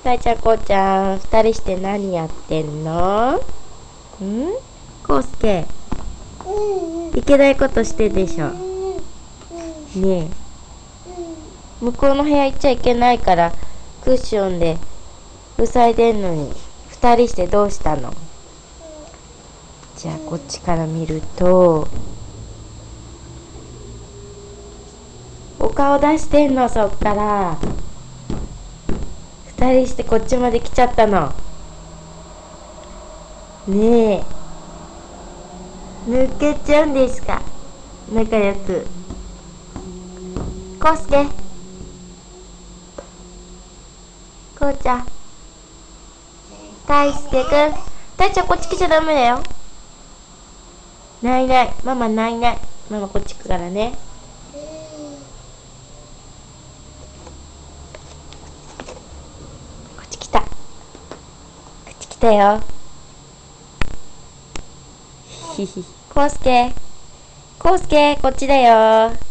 大ちゃん、こうちゃん、二人して何やってんの？こうすけ、いけないことしてでしょ。ねえ、向こうの部屋行っちゃいけないからクッションで塞いでんのに、二人してどうしたの？じゃあこっちから見ると、お顔出してんの。そっから二人してこっちまで来ちゃったの。ねえ、抜けちゃうんですか？仲良く。こうすけ、こうちゃん、大輔くん、大ちゃんこっち来ちゃダメだよ。ないない、ママないない、ママこっち来るからね。こっち来た、こっち来たよ。ひひ、こうすけ、こうすけ、こっちだよ。